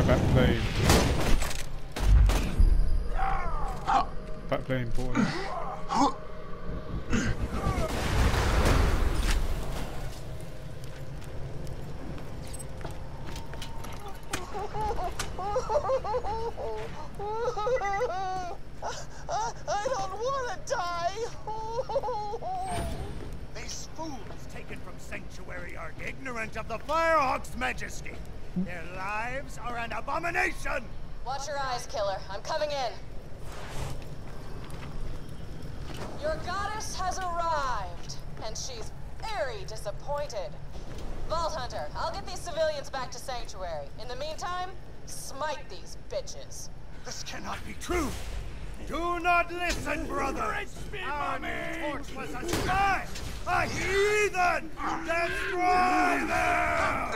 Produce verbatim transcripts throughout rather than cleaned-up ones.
Backplane. Backplane important. I don't want to die. These fools taken from Sanctuary are ignorant of the Firehawk's majesty. Their lives are an abomination! Watch your eyes, killer. I'm coming in. Your goddess has arrived, and she's very disappointed. Vault Hunter, I'll get these civilians back to Sanctuary. In the meantime, smite these bitches. This cannot be true! Do not listen, brother! Our new torch was a spy! A heathen! Destroy them!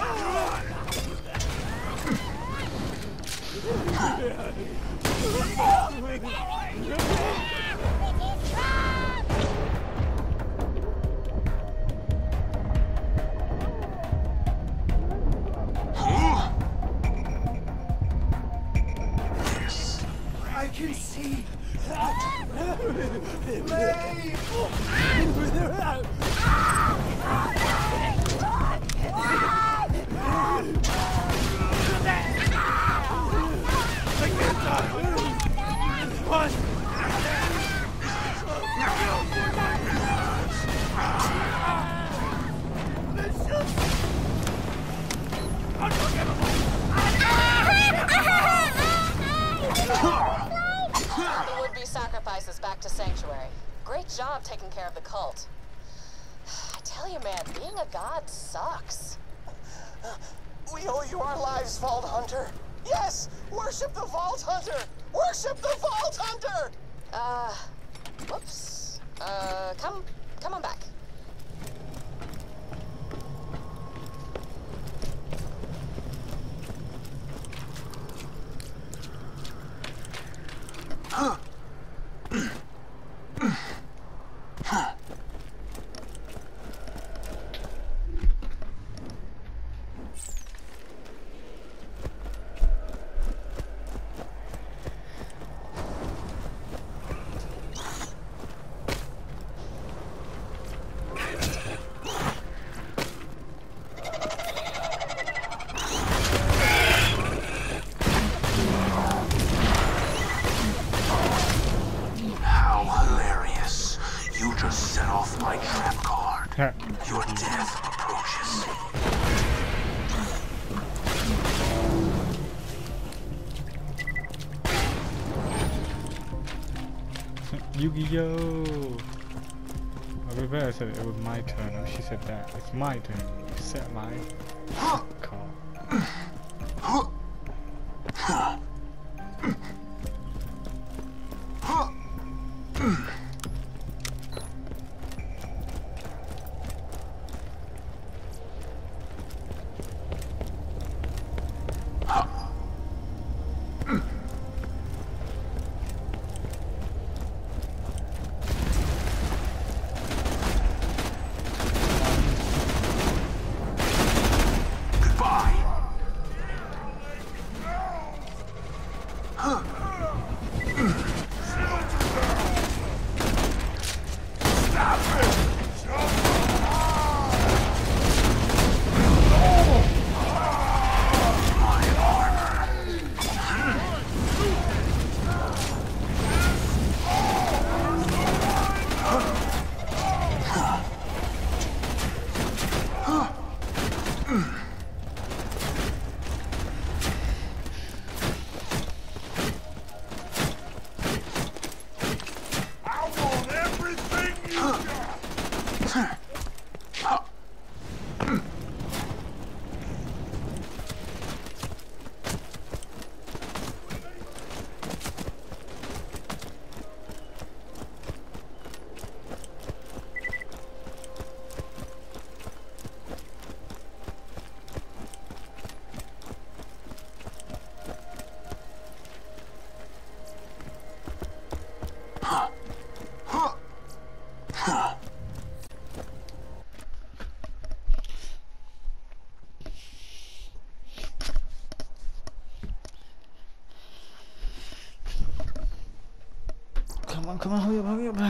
I can see that. The would-be sacrifices back to Sanctuary. Great job taking care of the cult. I tell you, man, being a god sucks. We owe you our lives, Vault Hunter. Yes, worship the Vault Hunter. Worship the Vault Hunter. Uh, whoops. Uh, come, come on back. Huh. Your death approaches. Yu-Gi-Oh! I reversed it, it was my turn. Oh, she said that. It's my turn. You set my call. Come on, come on, hurry up, hurry up.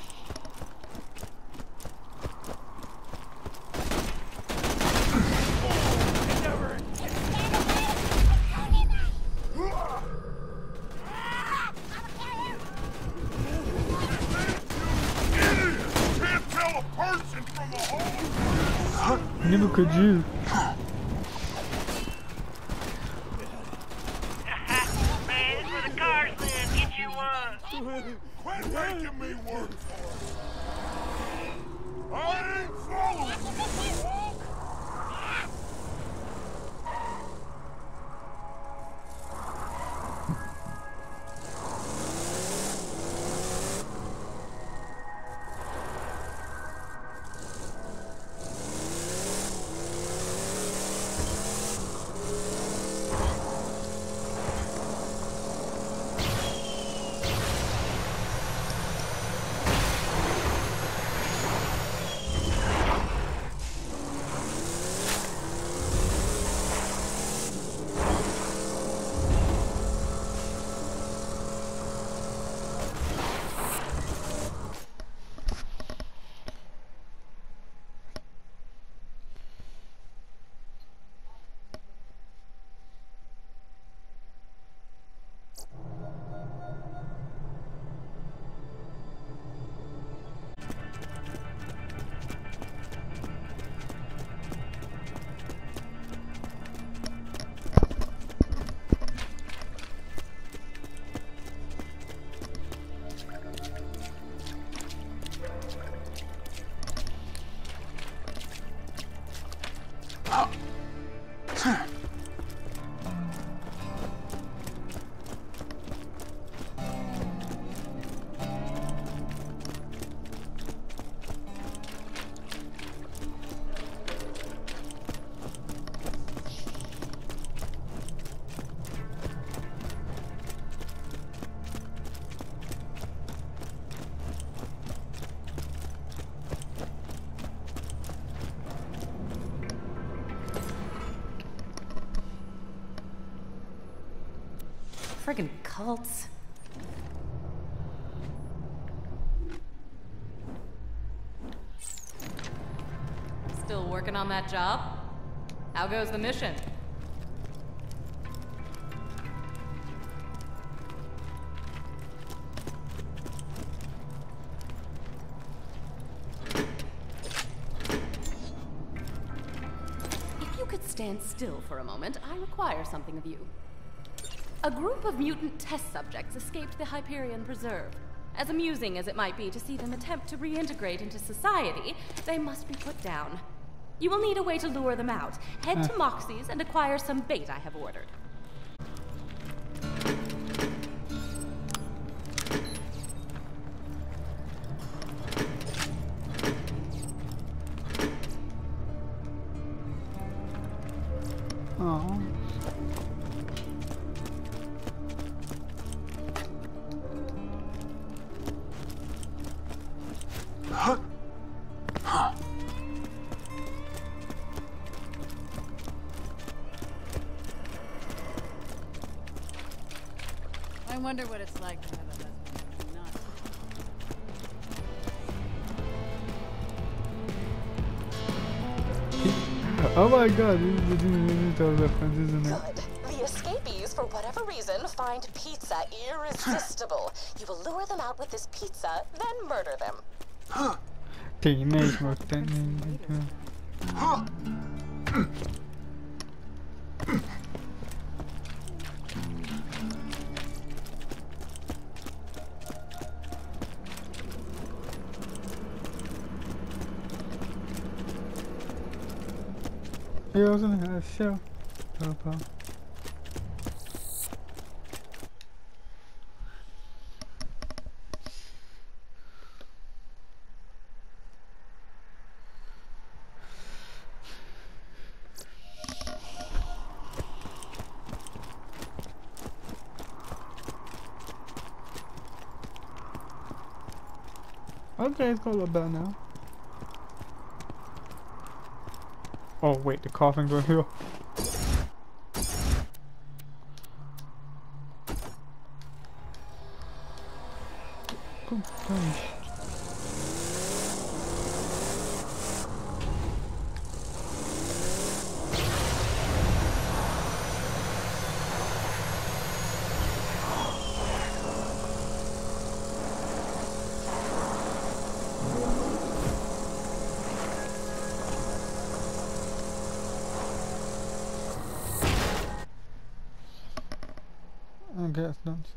Can't tell a person from a hole. Never could you. Man, it's for the car slam. Get you one. Quit making me work for it. I ain't following you. Friggin' cults. Still working on that job? How goes the mission? If you could stand still for a moment, I require something of you. A group of mutant test subjects escaped the Hyperion Preserve. As amusing as it might be to see them attempt to reintegrate into society, they must be put down. You will need a way to lure them out. Head uh. to Moxie's and acquire some bait I have ordered. Oh. Huh? Huh? I wonder what it's like to have a husband who's not. Oh my god, these are the references in it. Good. The escapees, for whatever reason, find pizza irresistible. You will lure them out with this pizza, then murder them. Huh? Teenage Mutant Ninja. Huh? He wasn't a show. Papa. Okay, it's got a lot better now. Oh wait, the coughing's right here. Komm, gleich. Okay, it's not.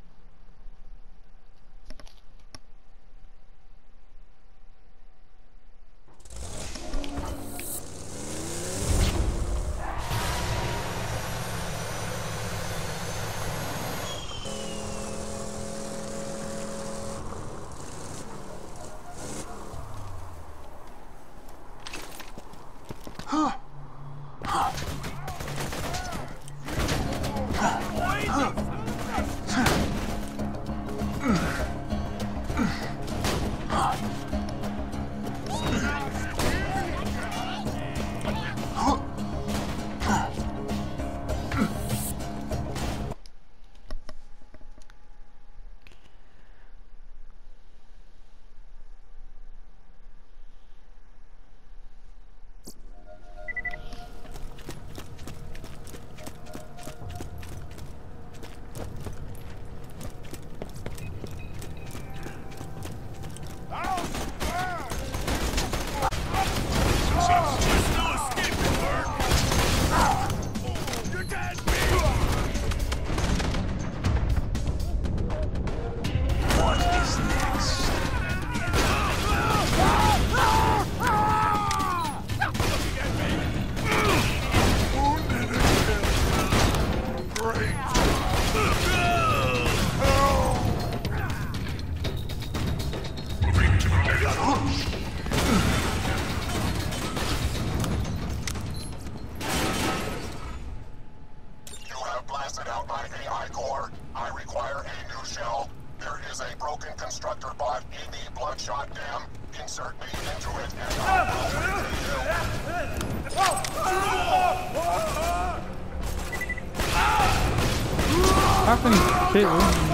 Happened, Caitlin.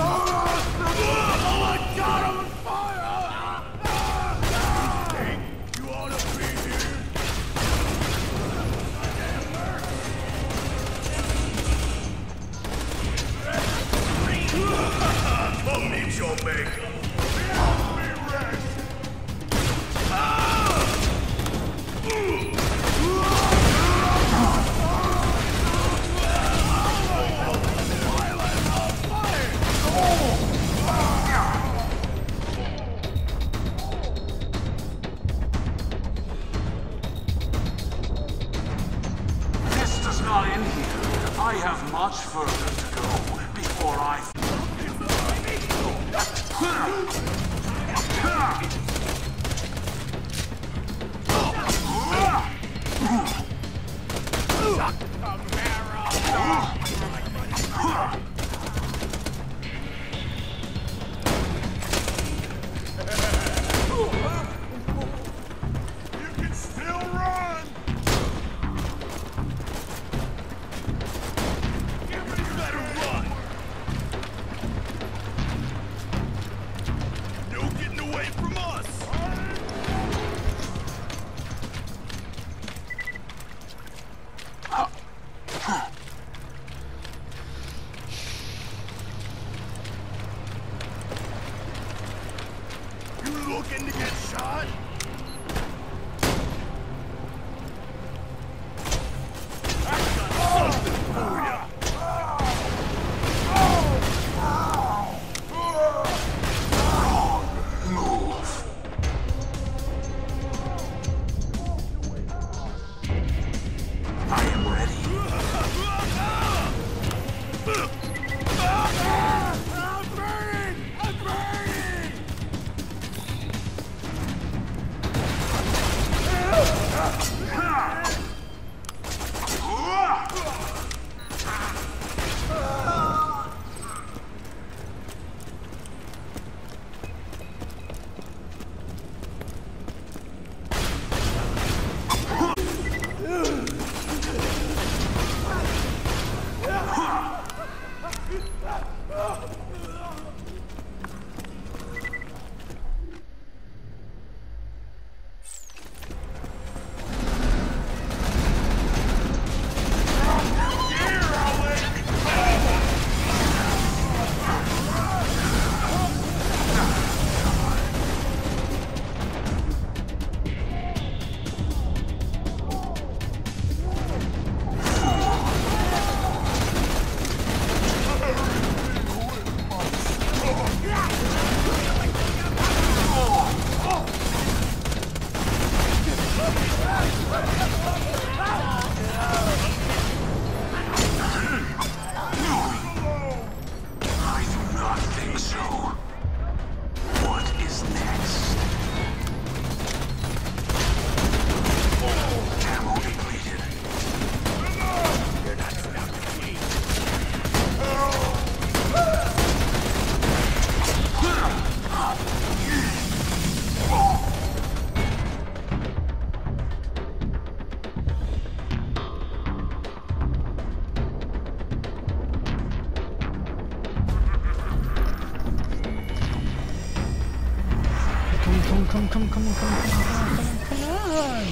come, come, come, come, come, come, come, come on!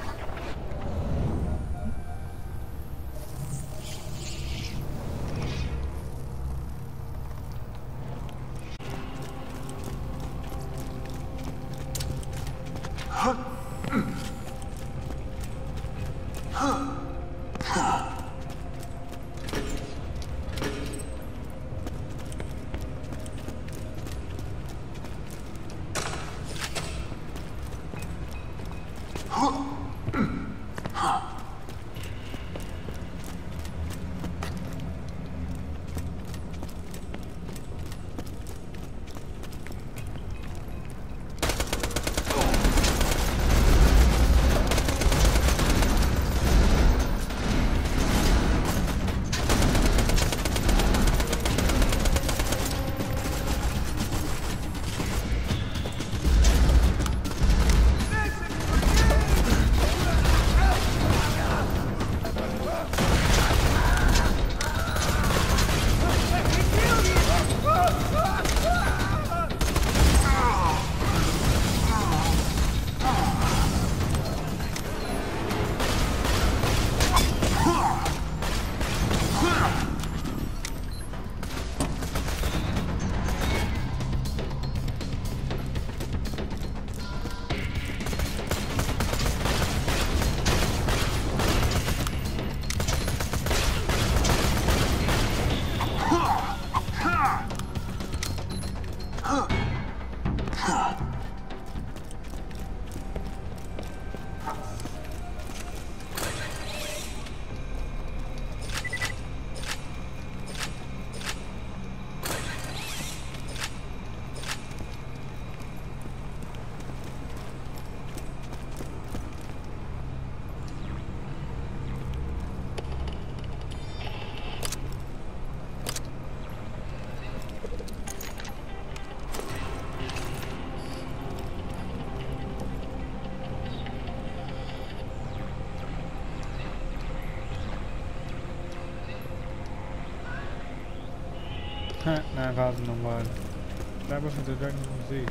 nine thousand one. That wasn't the Dragon Ball Z.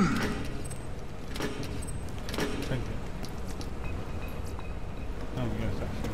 twenty. Oh yes, actually.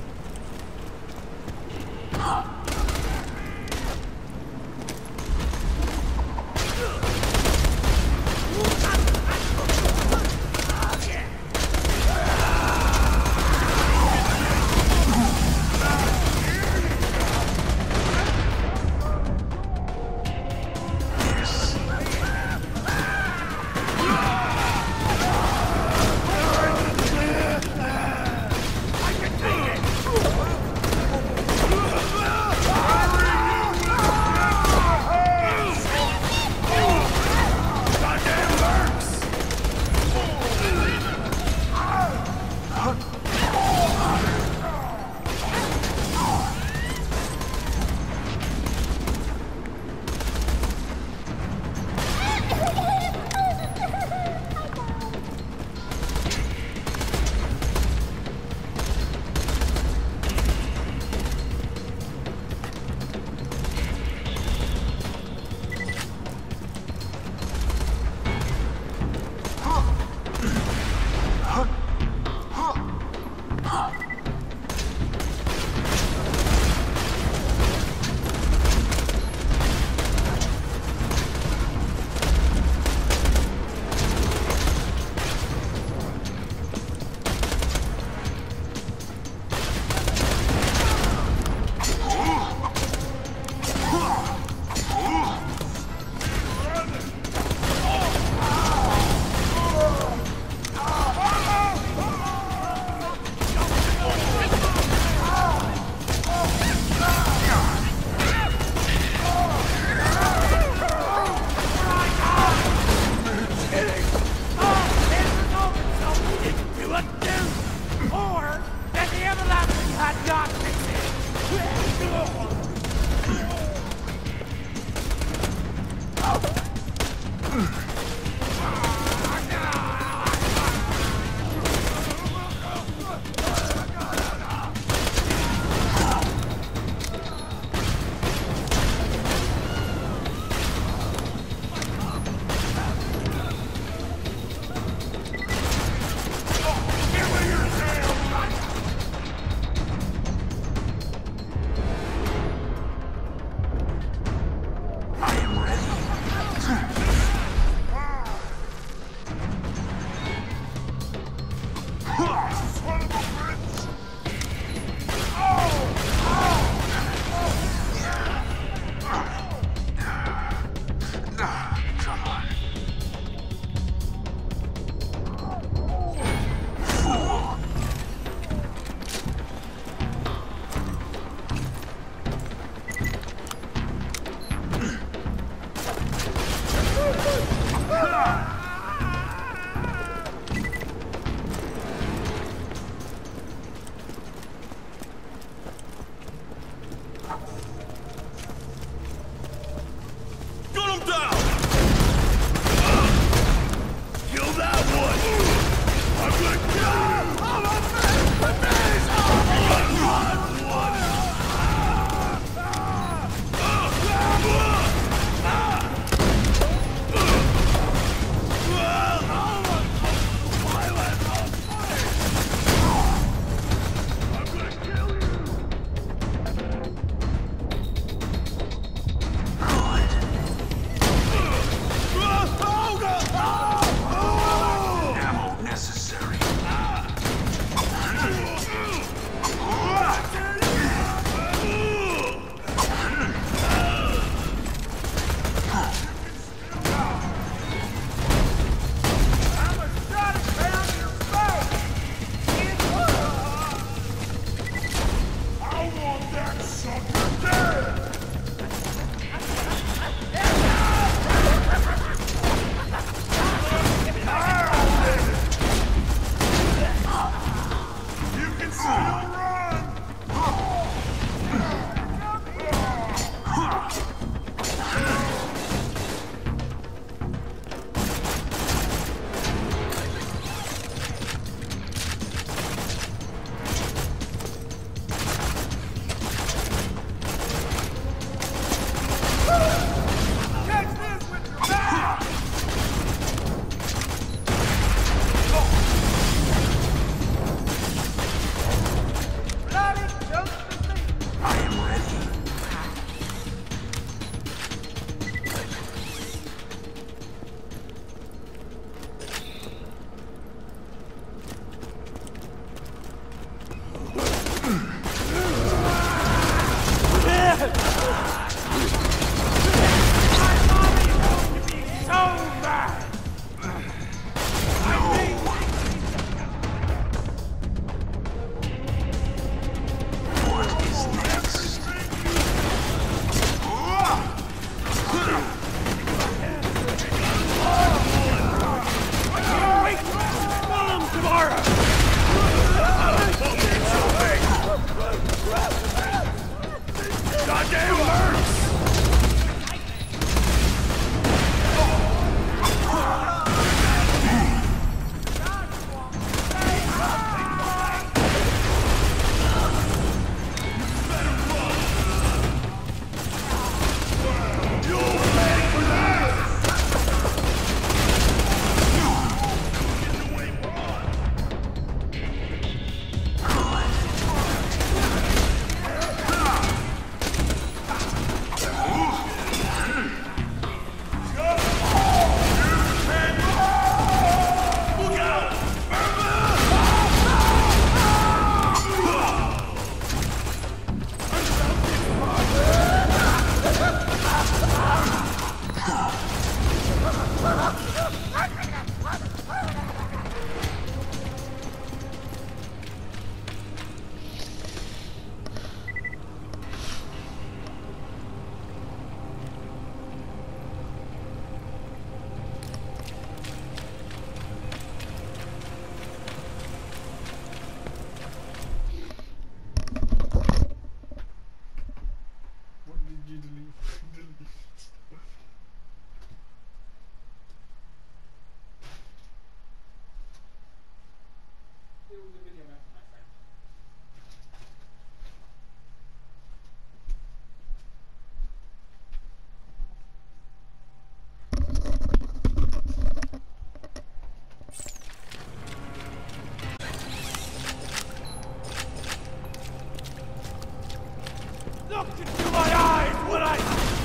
Look into my eyes when I...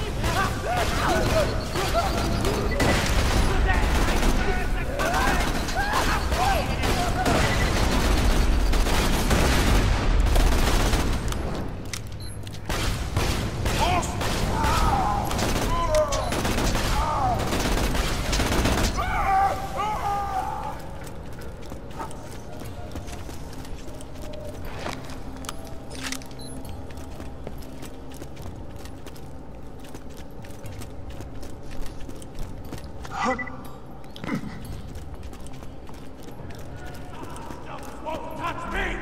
Won't touch me!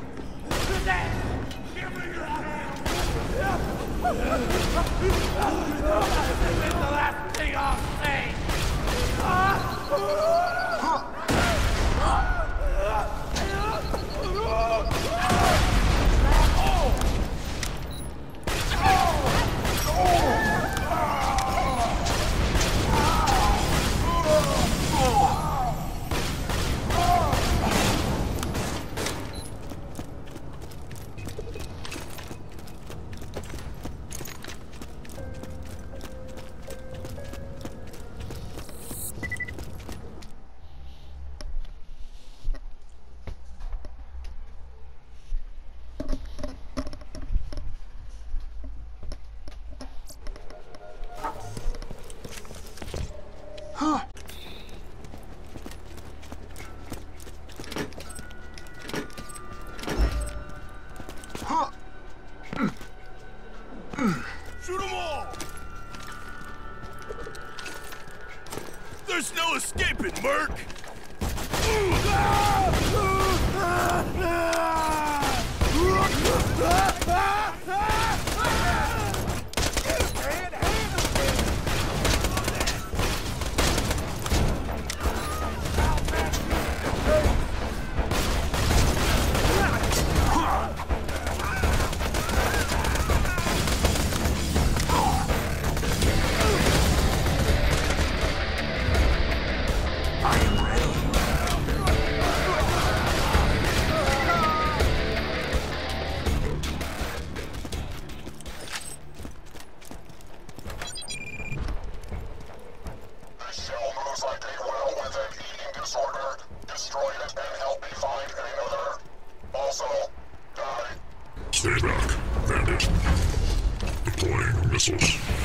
Give me your hand! This is the last thing I'll say! Huh. Huh. Shoot them all! There's no escaping, Merc! Stay back, Bandit. Deploying missiles.